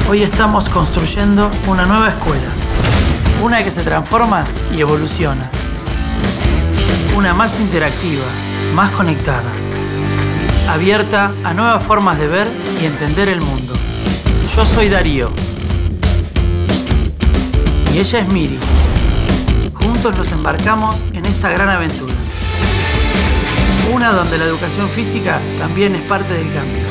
Hoy estamos construyendo una nueva escuela. Una que se transforma y evoluciona. Una más interactiva, más conectada. Abierta a nuevas formas de ver y entender el mundo. Yo soy Darío. Y ella es Miri. Juntos nos embarcamos en esta gran aventura. Una donde la educación física también es parte del cambio.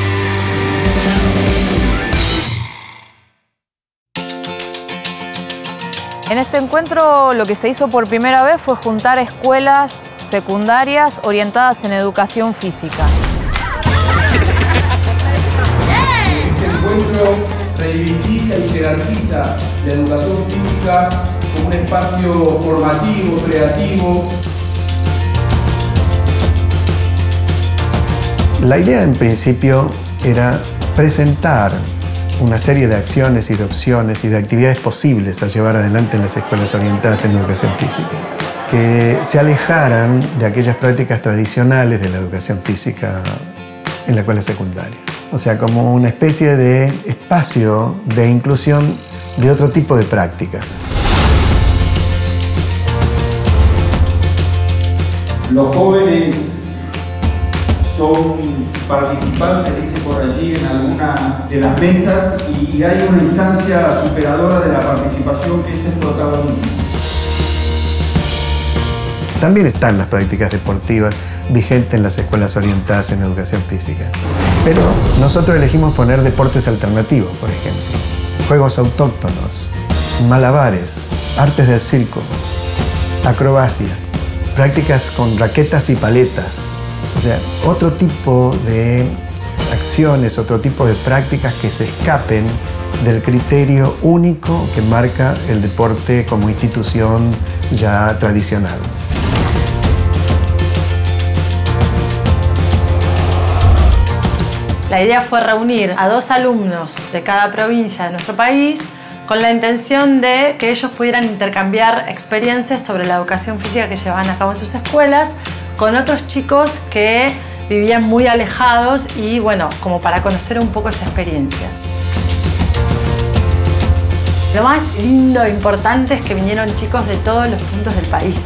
En este encuentro lo que se hizo por primera vez fue juntar escuelas secundarias orientadas en educación física. Este encuentro reivindica y jerarquiza la educación física como un espacio formativo, creativo. La idea en principio era presentar una serie de acciones y de opciones y de actividades posibles a llevar adelante en las escuelas orientadas en educación física, que se alejaran de aquellas prácticas tradicionales de la educación física en la escuela secundaria. O sea, como una especie de espacio de inclusión de otro tipo de prácticas. Los jóvenes son participantes, dice por allí, en alguna de las mesas y hay una instancia superadora de la participación que es el protagonismo. También están las prácticas deportivas vigentes en las escuelas orientadas en educación física. Pero nosotros elegimos poner deportes alternativos, por ejemplo. Juegos autóctonos, malabares, artes del circo, acrobacia, prácticas con raquetas y paletas. O sea, otro tipo de acciones, otro tipo de prácticas que se escapen del criterio único que marca el deporte como institución ya tradicional. La idea fue reunir a 2 alumnos de cada provincia de nuestro país con la intención de que ellos pudieran intercambiar experiencias sobre la educación física que llevaban a cabo en sus escuelas con otros chicos que vivían muy alejados y, bueno, como para conocer un poco esa experiencia. Lo más lindo e importante es que vinieron chicos de todos los puntos del país.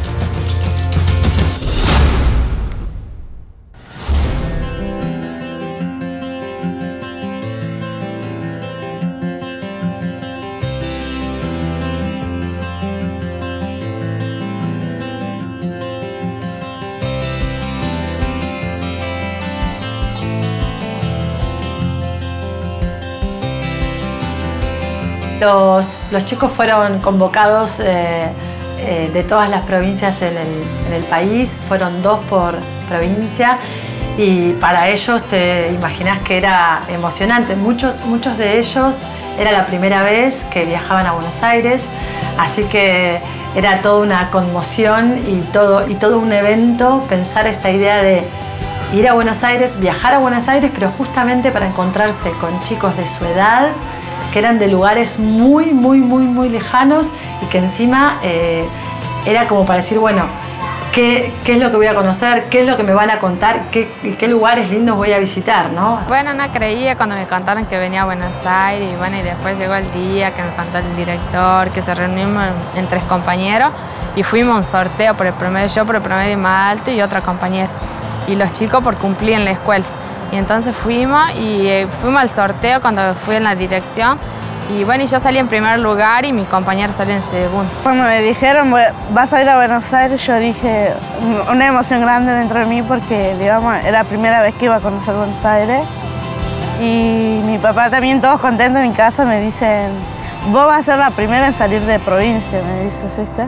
Los chicos fueron convocados de todas las provincias en el país, fueron 2 por provincia y para ellos te imaginás que era emocionante. Muchos de ellos era la primera vez que viajaban a Buenos Aires, así que era toda una conmoción y todo un evento pensar esta idea de ir a Buenos Aires, viajar a Buenos Aires, pero justamente para encontrarse con chicos de su edad, que eran de lugares muy lejanos y que encima era como para decir, bueno, ¿qué es lo que voy a conocer? ¿Qué es lo que me van a contar? ¿Qué lugares lindos voy a visitar, ¿no? Bueno, no creía cuando me contaron que venía a Buenos Aires y bueno, y después llegó el día que me contó el director, que se reunimos en 3 compañeros y fuimos a un sorteo por el promedio, yo por el promedio más alto y otra compañera. Y los chicos por cumplir en la escuela. Y entonces fuimos al sorteo cuando fui en la dirección y bueno, y yo salí en primer lugar y mi compañero salió en segundo. Cuando me dijeron, vas a ir a Buenos Aires, yo dije una emoción grande dentro de mí porque, digamos, era la primera vez que iba a conocer Buenos Aires. Y mi papá también, todos contentos en mi casa, me dicen, vos vas a ser la primera en salir de provincia, me dices, ¿viste?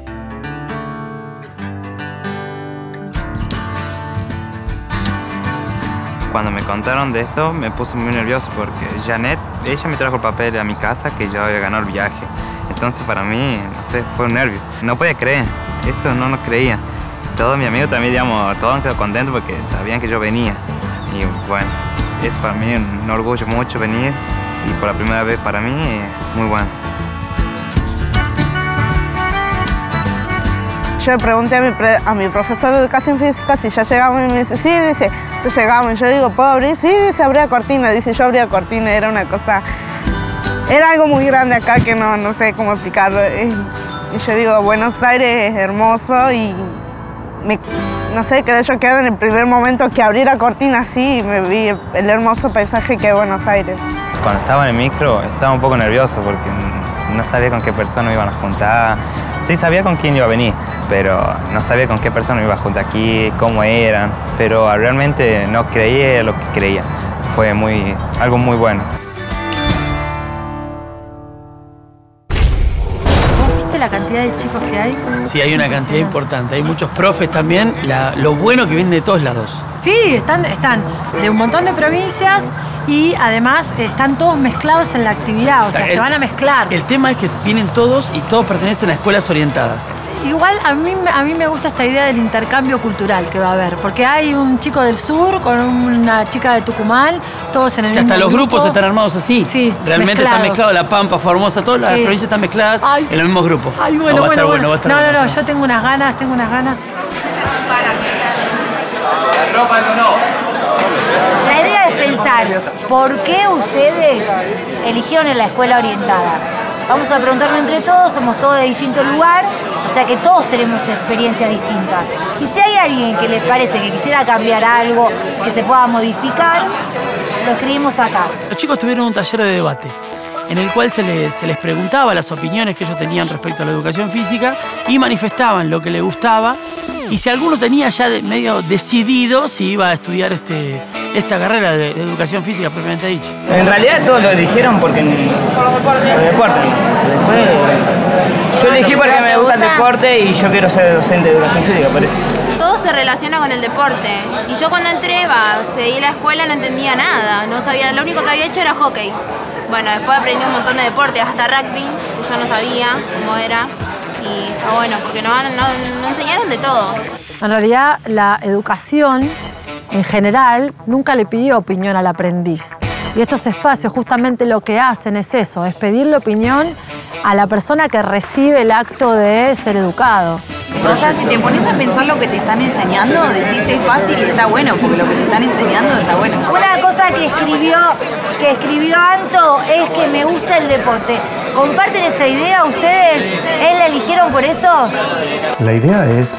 Cuando me contaron de esto me puse muy nervioso porque Janet, ella me trajo el papel a mi casa que yo había ganado el viaje. Entonces para mí, no sé, fue un nervio. No podía creer, eso no lo creía. Todos mis amigos también, digamos, todos han quedado contentos porque sabían que yo venía. Y bueno, es para mí un orgullo mucho venir y por la primera vez para mí, muy bueno. Yo le pregunté a mi profesor de educación física si ya llegamos y me dice, sí, dice, ya llegamos. Y yo digo, ¿puedo abrir? Sí, dice, abría cortina. Dice, yo abría cortina, era una cosa era algo muy grande acá que no sé cómo explicarlo. Yo digo, Buenos Aires es hermoso y no sé, quedé choqueada en el primer momento que abrí la cortina así y me vi el hermoso paisaje que es Buenos Aires. Cuando estaba en el micro estaba un poco nervioso porque no sabía con qué persona me iban a juntar. Sí sabía con quién iba a venir, pero no sabía con qué persona me iba a juntar aquí, cómo eran. Pero realmente no creía lo que creía. Fue algo muy bueno. ¿Viste la cantidad de chicos que hay? Sí, hay una cantidad importante. Hay muchos profes también. Lo bueno que vienen de todos lados. Sí, están de un montón de provincias y además están todos mezclados en la actividad, o sea, se van a mezclar. El tema es que vienen todos y todos pertenecen a escuelas orientadas. Igual a mí me gusta esta idea del intercambio cultural que va a haber, porque hay un chico del sur con una chica de Tucumán, todos en el mismo hasta los grupo. grupos están armados así. Sí, realmente mezclados. Está mezclado La Pampa, Formosa, todas las provincias están mezcladas en los mismos grupos. Ay, bueno, va a estar bueno. No, yo tengo unas ganas. La ropa no. La idea es pensar, ¿por qué ustedes eligieron en la escuela orientada? Vamos a preguntarlo entre todos, somos todos de distinto lugar, o sea que todos tenemos experiencias distintas. Y si hay alguien que les parece que quisiera cambiar algo, que se pueda modificar, lo escribimos acá. Los chicos tuvieron un taller de debate en el cual se les preguntaba las opiniones que ellos tenían respecto a la educación física y manifestaban lo que les gustaba y si alguno tenía ya medio decidido si iba a estudiar esta carrera de educación física propiamente dicha. En realidad todos lo eligieron porque por deporte. Después yo elegí porque me gusta el deporte y yo quiero ser docente de educación física, por eso. Todo se relaciona con el deporte. Y yo cuando entré, seguí la escuela, no entendía nada. No sabía, lo único que había hecho era hockey. Bueno, después aprendí un montón de deportes, hasta rugby, que yo no sabía cómo era. Y está bueno, porque nos enseñaron de todo. En realidad, la educación, en general, nunca le pidió opinión al aprendiz. Y estos espacios justamente lo que hacen es eso, es pedirle opinión a la persona que recibe el acto de ser educado. O sea, si te pones a pensar lo que te están enseñando, decís es fácil y está bueno, porque lo que te están enseñando está bueno. Una cosa que escribió Anto es que me gusta el deporte. ¿Comparten esa idea ustedes? ¿Él la eligieron por eso? La idea es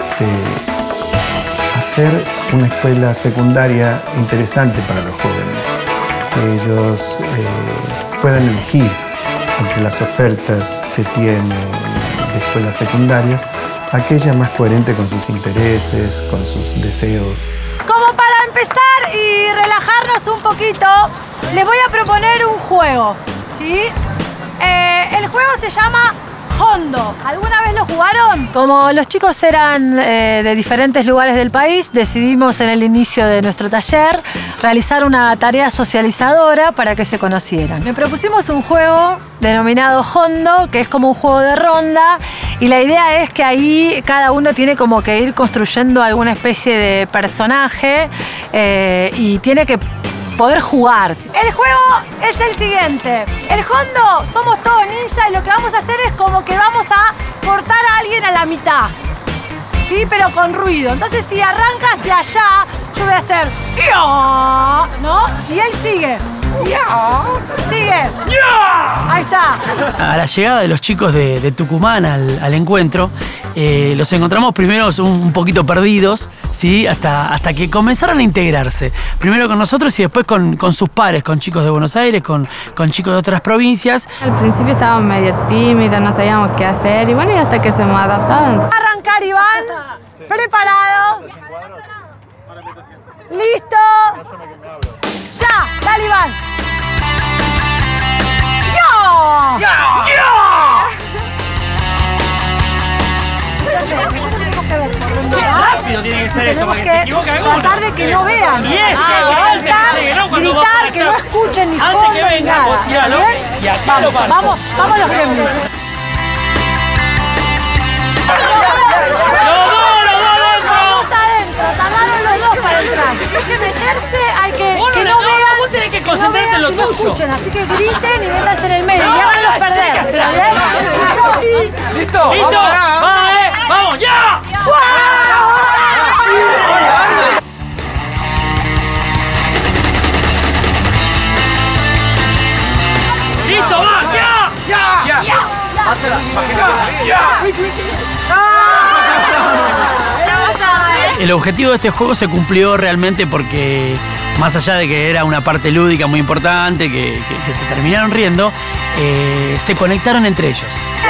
hacer una escuela secundaria interesante para los jóvenes. Que ellos puedan elegir entre las ofertas que tienen de escuelas secundarias aquella más coherente con sus intereses, con sus deseos. Como para empezar y relajarnos un poquito, les voy a proponer un juego, ¿sí? El juego se llama Hondo. ¿Alguna vez lo jugaron? Como los chicos eran de diferentes lugares del país, decidimos en el inicio de nuestro taller realizar una tarea socializadora para que se conocieran. Le propusimos un juego denominado Hondo, que es como un juego de ronda, y la idea es que ahí cada uno tiene como que ir construyendo alguna especie de personaje y tiene que poder jugar. El juego es el siguiente. El Hondo, somos todos ninjas y lo que vamos a hacer es como que vamos a cortar a alguien a la mitad. ¿Sí? Pero con ruido. Entonces si arranca hacia allá, yo voy a hacer ¡ya! ¿No? Y él sigue. ¡Ya! Sigue. ¡Ya! Ahí está. A la llegada de los chicos de Tucumán al encuentro, los encontramos primero un poquito perdidos, ¿sí? Hasta que comenzaron a integrarse. Primero con nosotros y después con sus pares, con chicos de Buenos Aires, con chicos de otras provincias. Al principio estábamos medio tímidos, no sabíamos qué hacer y bueno, y hasta que se me adaptaron. Arrancar, Iván. Preparado. Listo. Ya, dale, Iván. ¡Yo! ¡Qué rápido tiene que ser esto para que se equivoque alguno! Tratar de que no vean. Y es gritar, que no escuchen ni antes que venga, nada. tiralo y acá lo paso. Vamos los gremlins. Vamos adentro, tardaron los dos para entrar. Hay que meterse, hay que no vean. Vos tenés que concentrarte en lo tuyo. Escuchen, así que griten y métanse en el medio y háganlos perder. ¿Está bien? ¿Listo? ¡Listo! ¡Vamos, ya! ¡Listo, El objetivo de este juego se cumplió realmente porque, más allá de que era una parte lúdica muy importante, que se terminaron riendo, se conectaron entre ellos.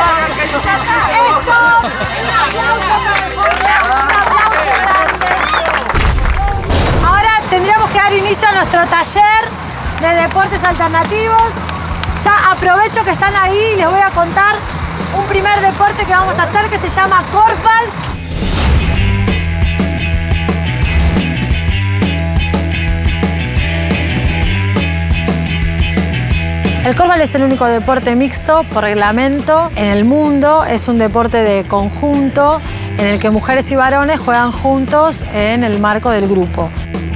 Ahora tendríamos que dar inicio a nuestro taller de deportes alternativos. Ya aprovecho que están ahí y les voy a contar un primer deporte que vamos a hacer que se llama Korfball. El Korfball es el único deporte mixto por reglamento en el mundo. Es un deporte de conjunto en el que mujeres y varones juegan juntos en el marco del grupo.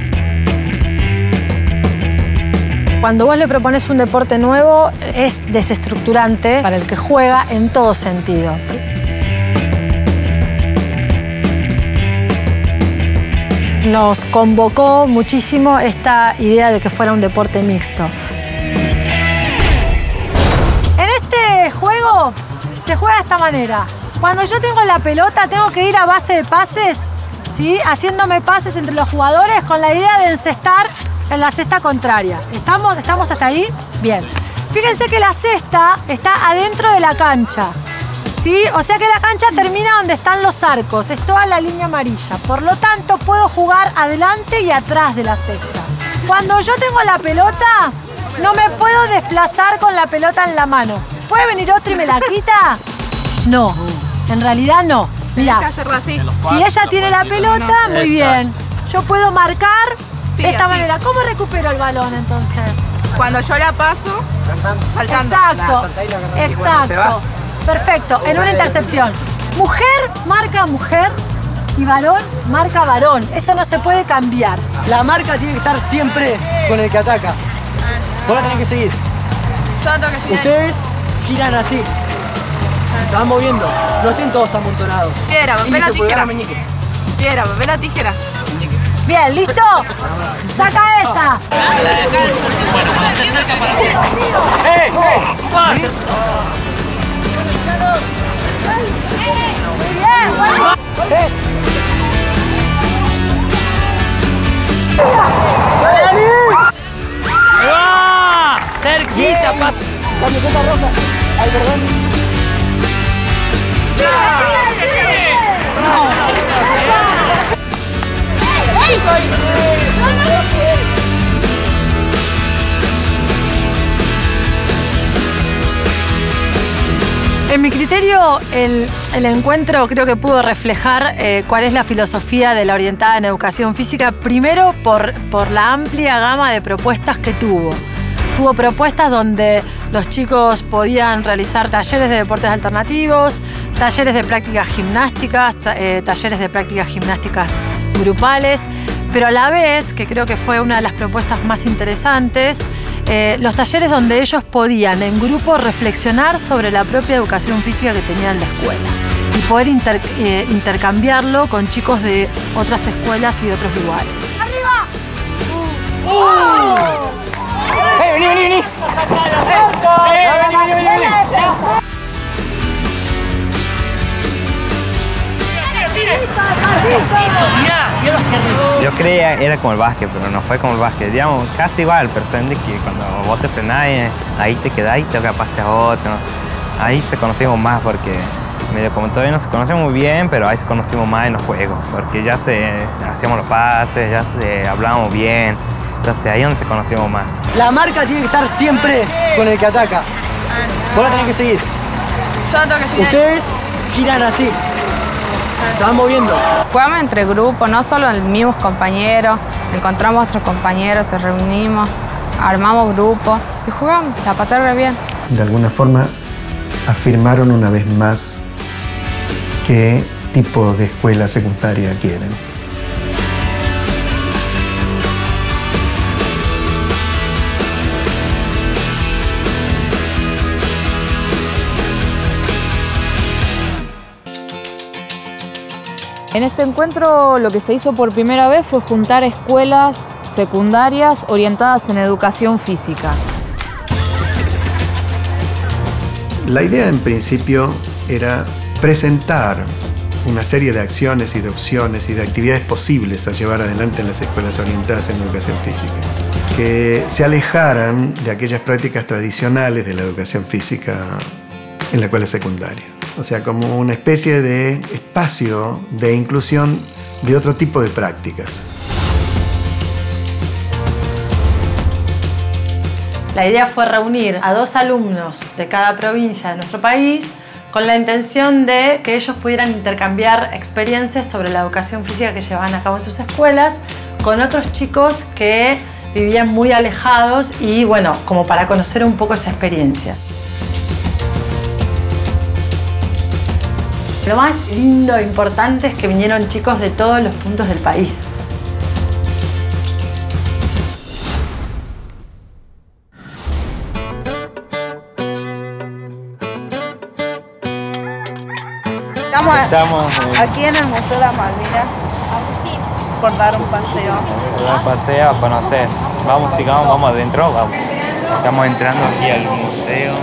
Cuando vos le propones un deporte nuevo, es desestructurante para el que juega en todo sentido. Nos convocó muchísimo esta idea de que fuera un deporte mixto. En este juego se juega de esta manera. Cuando yo tengo la pelota, tengo que ir a base de pases, ¿sí? Haciéndome pases entre los jugadores con la idea de encestar en la cesta contraria. ¿Estamos hasta ahí? Bien. Fíjense que la cesta está adentro de la cancha, ¿sí? O sea que la cancha termina donde están los arcos, es toda la línea amarilla. Por lo tanto, puedo jugar adelante y atrás de la cesta. Cuando yo tengo la pelota, no me puedo desplazar con la pelota en la mano. ¿Puede venir otro y me la quita? No, en realidad no. Mirá, si ella tiene la pelota, muy bien. Yo puedo marcar de esta manera. ¿Cómo recupero el balón entonces? Cuando yo la paso, saltando. Exacto, exacto. Perfecto, en una intercepción. Mujer marca mujer y varón marca varón. Eso no se puede cambiar. La marca tiene que estar siempre con el que ataca. Vos la tenés que seguir. Yo tengo que seguir. Ustedes giran así. Se van moviendo. No estén todos amontonados. Piedra, papel, tijera. Piedra, papel, tijera. Bien, ¿listo? ¡Saca ella! Bueno, cuando se acerca para ti. ¡Pase! Muy bien, bueno. ¡Ah! ¡Cerquita, papi! Camiseta roja. Ay, perdón. En mi criterio, el encuentro creo que pudo reflejar cuál es la filosofía de la orientada en educación física, primero por la amplia gama de propuestas que tuvo. Tuvo propuestas donde los chicos podían realizar talleres de deportes alternativos, talleres de prácticas gimnásticas, talleres de prácticas gimnásticas grupales, pero a la vez, que creo que fue una de las propuestas más interesantes, los talleres donde ellos podían en grupo reflexionar sobre la propia educación física que tenían en la escuela y poder intercambiarlo con chicos de otras escuelas y de otros lugares. ¡Arriba! ¡Vení, vení, vení! Yo creía era como el básquet, pero no fue como el básquet. Digamos, casi igual, pero de que cuando vos te frenás, ahí te quedás y te toca pase a otro. Ahí se conocimos más porque, medio como todavía no se conocemos muy bien, pero ahí se conocimos más en los juegos, porque ya hacíamos los pases, ya hablábamos bien. Entonces ahí es donde se conocimos más. La marca tiene que estar siempre con el que ataca. Vos la tenés que seguir. Yo tengo que seguir. Ustedes giran así. Se van moviendo. Jugamos entre grupos, no solo los mismos compañeros. Encontramos a otros compañeros, se reunimos, armamos grupos y jugamos. La pasé re bien. De alguna forma afirmaron una vez más qué tipo de escuela secundaria quieren. En este encuentro lo que se hizo por primera vez fue juntar escuelas secundarias orientadas en educación física. La idea en principio era presentar una serie de acciones y de opciones y de actividades posibles a llevar adelante en las escuelas orientadas en educación física, que se alejaran de aquellas prácticas tradicionales de la educación física en la escuela secundaria. O sea, como una especie de espacio de inclusión de otro tipo de prácticas. La idea fue reunir a 2 alumnos de cada provincia de nuestro país con la intención de que ellos pudieran intercambiar experiencias sobre la educación física que llevaban a cabo en sus escuelas con otros chicos que vivían muy alejados y, bueno, como para conocer un poco esa experiencia. Lo más lindo e importante es que vinieron chicos de todos los puntos del país. Estamos aquí en el Museo de las Malvinas por dar un paseo. Un paseo a conocer. Vamos, sigamos, vamos adentro, vamos. Estamos entrando aquí al museo.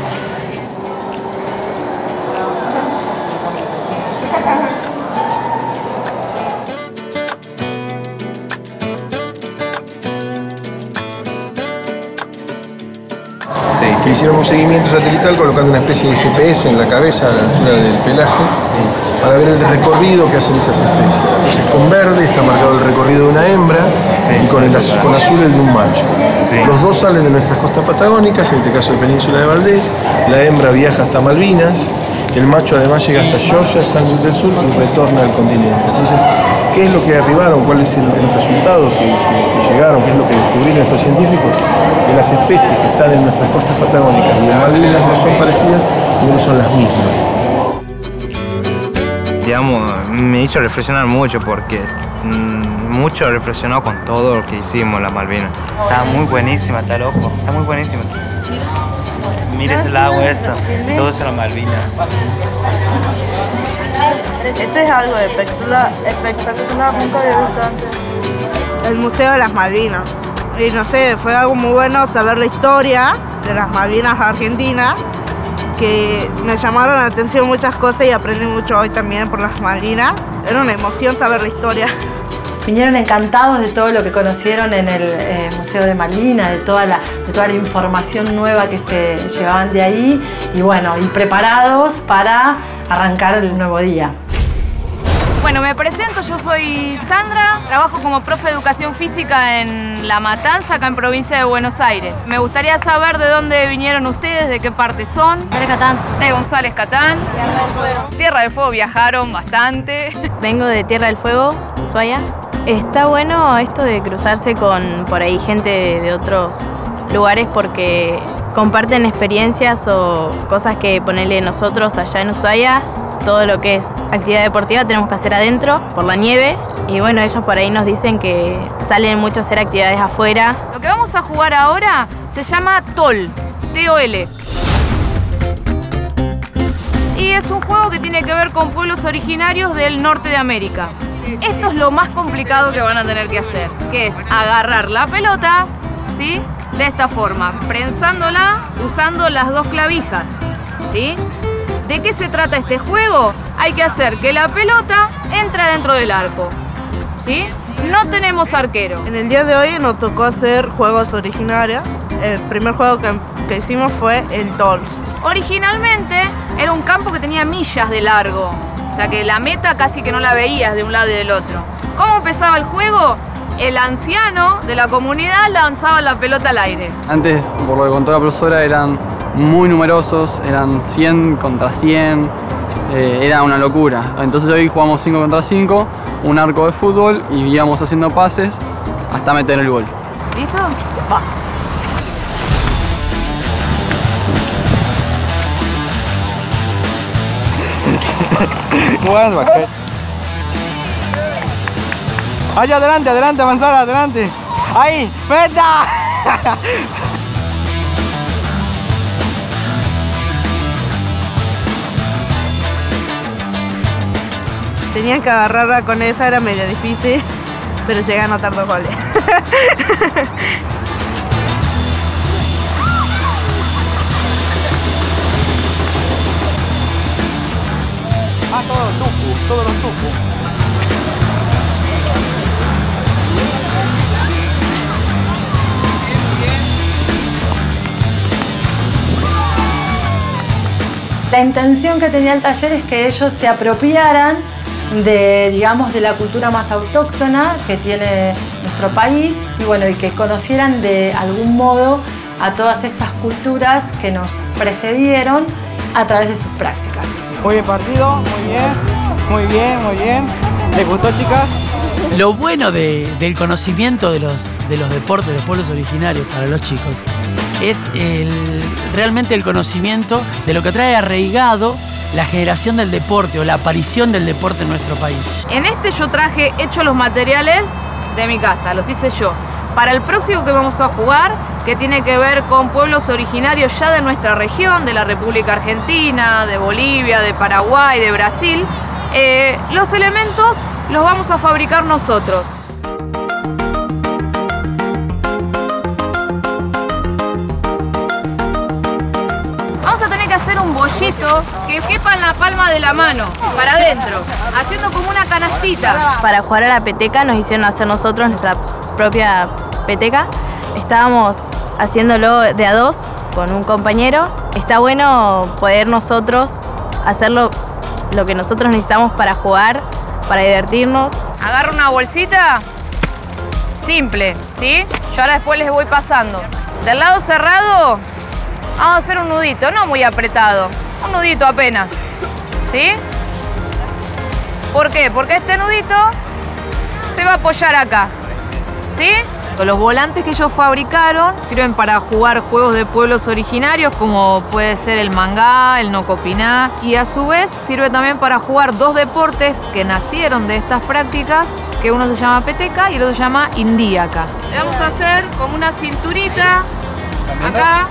Que hicieron un seguimiento satelital colocando una especie de GPS en la cabeza a la altura del pelaje para ver el recorrido que hacen esas especies. Entonces, con verde está marcado el recorrido de una hembra y con azul el de un macho. Los dos salen de nuestras costas patagónicas, en este caso de Península de Valdés. La hembra viaja hasta Malvinas, el macho además llega hasta Georgia, Sándwich del Sur y retorna al continente. Entonces, ¿qué es lo que arribaron? ¿Cuál es el resultado que llegaron? ¿Qué es lo que descubrieron estos científicos? Que las especies que están en nuestras costas patagónicas y en Malvinas no son parecidas y no son las mismas. Digamos, me hizo reflexionar mucho porque mucho reflexionó con todo lo que hicimos en las Malvinas. Está muy buenísima, está loco, está muy buenísima. Mira ese lago, eso, todo eso en las Malvinas. Ese es algo espectacular, nunca había visto antes. El Museo de las Malvinas. Y no sé, fue algo muy bueno saber la historia de las Malvinas argentinas, que me llamaron la atención muchas cosas y aprendí mucho hoy también por las Malvinas. Era una emoción saber la historia. Vinieron encantados de todo lo que conocieron en el Museo de Malvinas, de toda la información nueva que se llevaban de ahí y bueno, y preparados para arrancar el nuevo día. Bueno, me presento, yo soy Sandra, trabajo como profe de educación física en La Matanza, acá en provincia de Buenos Aires. Me gustaría saber de dónde vinieron ustedes, de qué parte son. González Catán. De González Catán. Tierra del Fuego. Tierra del Fuego, viajaron bastante. Vengo de Tierra del Fuego, Ushuaia. Está bueno esto de cruzarse con por ahí gente de otros lugares porque comparten experiencias o cosas que ponerle nosotros allá en Ushuaia. Todo lo que es actividad deportiva tenemos que hacer adentro, por la nieve. Y bueno, ellos por ahí nos dicen que salen mucho a hacer actividades afuera. Lo que vamos a jugar ahora se llama TOL, T-O-L. Y es un juego que tiene que ver con pueblos originarios del norte de América. Esto es lo más complicado que van a tener que hacer, que es agarrar la pelota, ¿sí? De esta forma, prensándola usando las 2 clavijas, ¿sí? ¿De qué se trata este juego? Hay que hacer que la pelota entre dentro del arco, ¿sí? No tenemos arquero. En el día de hoy nos tocó hacer juegos originarios. El primer juego que hicimos fue el TOLS. Originalmente era un campo que tenía millas de largo, o sea que la meta casi que no la veías de un lado y del otro. ¿Cómo empezaba el juego? El anciano de la comunidad lanzaba la pelota al aire. Antes, por lo que contó la profesora, eran muy numerosos, eran 100 contra 100, era una locura. Entonces hoy jugamos 5 contra 5, un arco de fútbol y íbamos haciendo pases hasta meter el gol. ¿Listo? Va. Allá adelante, adelante, avanzar, adelante. Ahí, ¡meta! Tenían que agarrarla con esa, era medio difícil, pero llegué a anotar 2 goles. Ah, todos los tupos. La intención que tenía el taller es que ellos se apropiaran de, digamos, de la cultura más autóctona que tiene nuestro país y bueno, y que conocieran de algún modo a todas estas culturas que nos precedieron a través de sus prácticas. Muy bien partido, muy bien, muy bien, muy bien. ¿Les gustó, chicas? Lo bueno del conocimiento de los deportes de los pueblos originarios para los chicos es realmente el conocimiento de lo que trae arraigado la generación del deporte o la aparición del deporte en nuestro país. En este yo traje hechos los materiales de mi casa, los hice yo. Para el próximo que vamos a jugar, que tiene que ver con pueblos originarios ya de nuestra región, de la República Argentina, de Bolivia, de Paraguay, de Brasil, los elementos los vamos a fabricar nosotros. Vamos a tener que hacer un bollito que quepa en la palma de la mano, para adentro, haciendo como una canastita. Para jugar a la peteca nos hicieron hacer nosotros nuestra propia peteca. Estábamos haciéndolo de a dos con un compañero. Está bueno poder nosotros hacerlo lo que nosotros necesitamos para jugar, para divertirnos. Agarro una bolsita simple, ¿sí? Yo ahora después les voy pasando. Del lado cerrado vamos a hacer un nudito, no muy apretado, un nudito apenas, ¿sí? ¿Por qué? Porque este nudito se va a apoyar acá, ¿sí? Los volantes que ellos fabricaron sirven para jugar juegos de pueblos originarios como puede ser el mangá, el nocopiná y a su vez sirve también para jugar dos deportes que nacieron de estas prácticas, que uno se llama peteca y el otro se llama indíaca. Le vamos a hacer como una cinturita acá,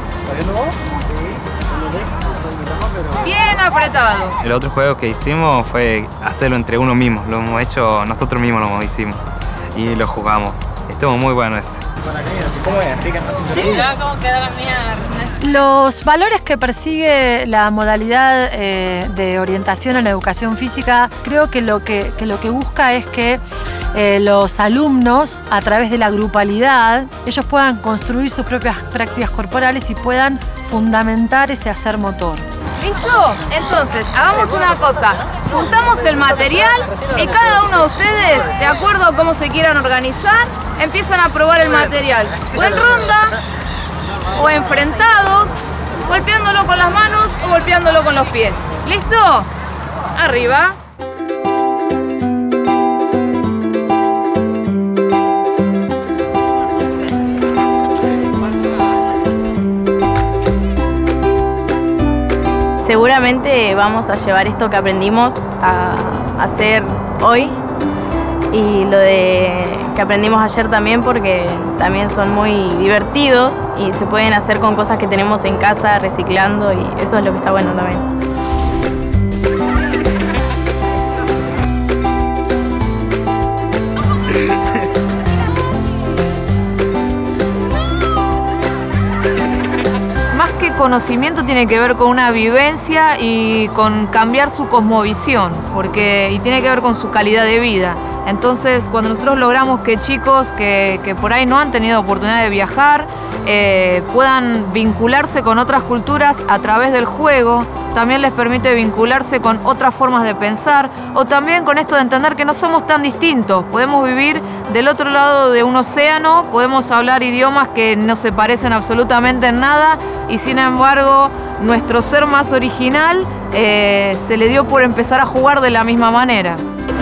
bien apretado. El otro juego que hicimos fue hacerlo entre uno mismo, lo hemos hecho nosotros mismos, lo hicimos y lo jugamos. Estuvo muy bueno eso. ¿Cómo es? ¿Así que ¿Cómo quedó la mía? Los valores que persigue la modalidad de orientación en educación física, creo que lo que busca es que los alumnos, a través de la grupalidad, ellos puedan construir sus propias prácticas corporales y puedan fundamentar ese hacer motor. ¿Listo? Entonces, hagamos una cosa. Juntamos el material y cada uno de ustedes, de acuerdo a cómo se quieran organizar, empiezan a probar el material. O en ronda, o enfrentados, golpeándolo con las manos o golpeándolo con los pies. ¿Listo? Arriba. Seguramente vamos a llevar esto que aprendimos a hacer hoy y lo que aprendimos ayer también, porque también son muy divertidos y se pueden hacer con cosas que tenemos en casa, reciclando, y eso es lo que está bueno también. Conocimiento tiene que ver con una vivencia y con cambiar su cosmovisión, y tiene que ver con su calidad de vida. Entonces, cuando nosotros logramos que chicos que por ahí no han tenido oportunidad de viajar puedan vincularse con otras culturas a través del juego, también les permite vincularse con otras formas de pensar, o también con esto de entender que no somos tan distintos. Podemos vivir del otro lado de un océano, podemos hablar idiomas que no se parecen absolutamente en nada, y sin embargo nuestro ser más original se le dio por empezar a jugar de la misma manera.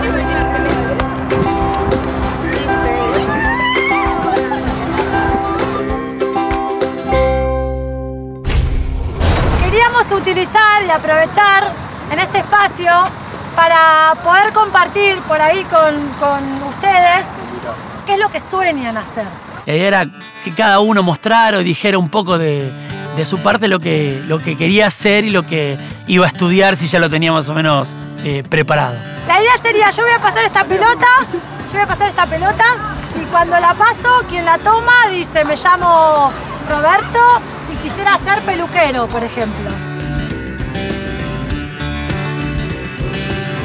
Queríamos utilizar y aprovechar en este espacio para poder compartir por ahí con ustedes qué es lo que sueñan hacer. La idea era que cada uno mostrara o dijera un poco de su parte lo que quería hacer y lo que iba a estudiar, si ya lo tenía más o menos preparado. La idea sería, yo voy a pasar esta pelota, y cuando la paso, quien la toma dice, me llamo Roberto y quisiera ser peluquero, por ejemplo.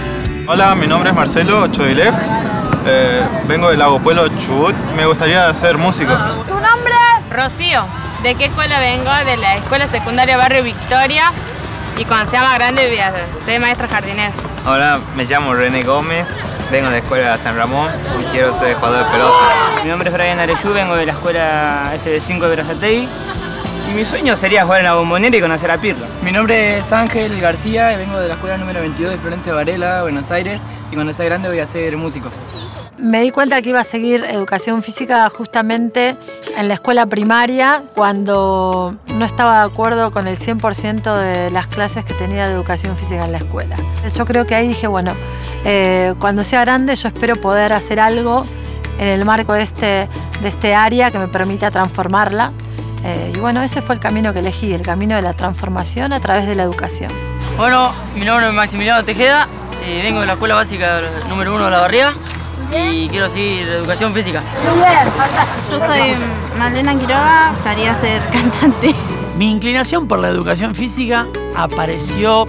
Hola, mi nombre es Marcelo Chodilev, vengo del Lago Pueblo, Chubut. Me gustaría ser músico. ¿Tu nombre? Rocío. ¿De qué escuela vengo? De la Escuela Secundaria Barrio Victoria. Y cuando sea más grande voy a ser maestra jardinera. Hola, me llamo René Gómez, vengo de la Escuela San Ramón y quiero ser jugador de pelota. Mi nombre es Brian Areyú, vengo de la Escuela SD5 de Berazategui. Y mi sueño sería jugar en la Bombonera y conocer a Pirlo. Mi nombre es Ángel García y vengo de la escuela número 22 de Florencio Varela, Buenos Aires, y cuando sea grande voy a ser músico. Me di cuenta que iba a seguir educación física justamente en la escuela primaria cuando no estaba de acuerdo con el 100% de las clases que tenía de educación física en la escuela. Yo creo que ahí dije, bueno, cuando sea grande yo espero poder hacer algo en el marco de este área que me permita transformarla. Y bueno, ese fue el camino que elegí, el camino de la transformación a través de la educación. Bueno, mi nombre es Maximiliano Tejeda, vengo de la escuela básica número 1 de La Barriga y quiero seguir educación física. Muy bien, fantástico. Yo soy Malena Quiroga, me gustaría ser cantante. Mi inclinación por la educación física apareció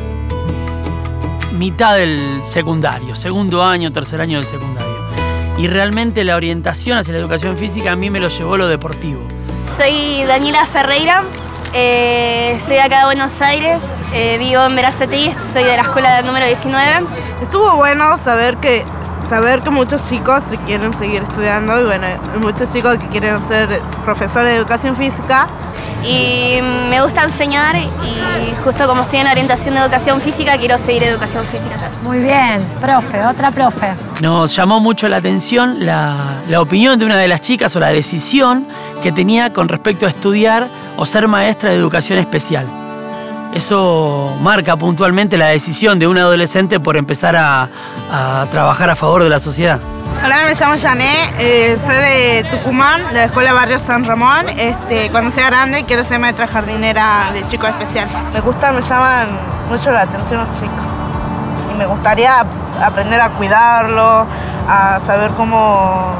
mitad del secundario, segundo año, tercer año del secundario. Y realmente la orientación hacia la educación física a mí me lo llevó lo deportivo. Soy Daniela Ferreira, soy de acá de Buenos Aires, vivo en Berazategui, soy de la escuela número 19. Estuvo bueno saber que muchos chicos quieren seguir estudiando y bueno, hay muchos chicos que quieren ser profesores de educación física. Y me gusta enseñar y justo como estoy en la orientación de educación física, quiero seguir educación física también. Muy bien, profe, otra profe. Nos llamó mucho la atención la opinión de una de las chicas o la decisión que tenía con respecto a estudiar o ser maestra de educación especial. Eso marca puntualmente la decisión de un adolescente por empezar a trabajar a favor de la sociedad. Hola, me llamo Jané, soy de Tucumán, de la Escuela Barrio San Ramón. Cuando sea grande quiero ser maestra jardinera de chicos especiales. Me llaman mucho la atención los chicos. Y me gustaría aprender a cuidarlo, a saber cómo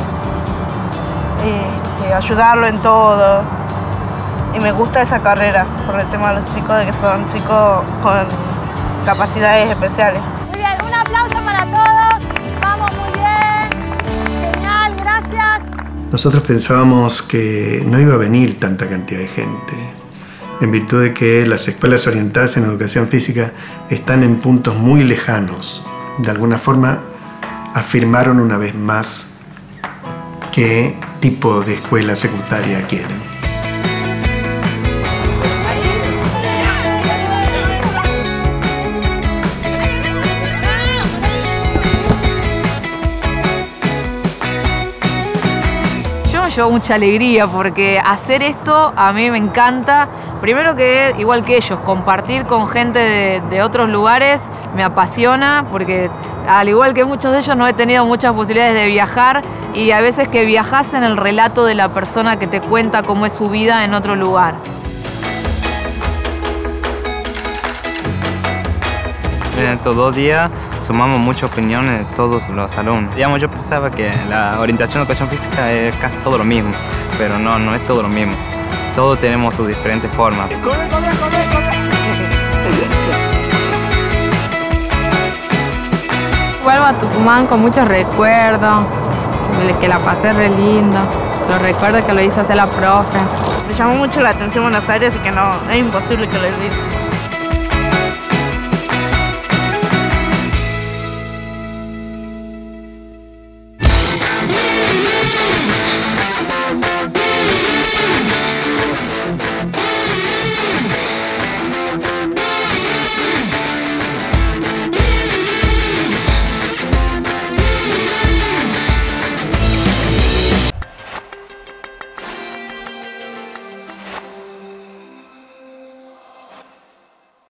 ayudarlo en todo. Y me gusta esa carrera por el tema de los chicos, de que son chicos con capacidades especiales. Muy bien, un aplauso para todos. Vamos muy bien. Genial, gracias. Nosotros pensábamos que no iba a venir tanta cantidad de gente, en virtud de que las escuelas orientadas en educación física están en puntos muy lejanos. De alguna forma afirmaron una vez más qué tipo de escuela secundaria quieren. Llevó mucha alegría porque hacer esto a mí me encanta. Primero que, igual que ellos, compartir con gente de otros lugares me apasiona porque al igual que muchos de ellos no he tenido muchas posibilidades de viajar y a veces que viajás en el relato de la persona que te cuenta cómo es su vida en otro lugar. En estos 2 días sumamos muchas opiniones de todos los alumnos. Digamos, yo pensaba que la orientación de educación física es casi todo lo mismo, pero no es todo lo mismo. Todos tenemos sus diferentes formas. Vuelvo a Tucumán con muchos recuerdos, que la pasé re lindo. Los recuerdos que lo hice hacer la profe. Me llamó mucho la atención Buenos Aires y que no, es imposible que lo olvide.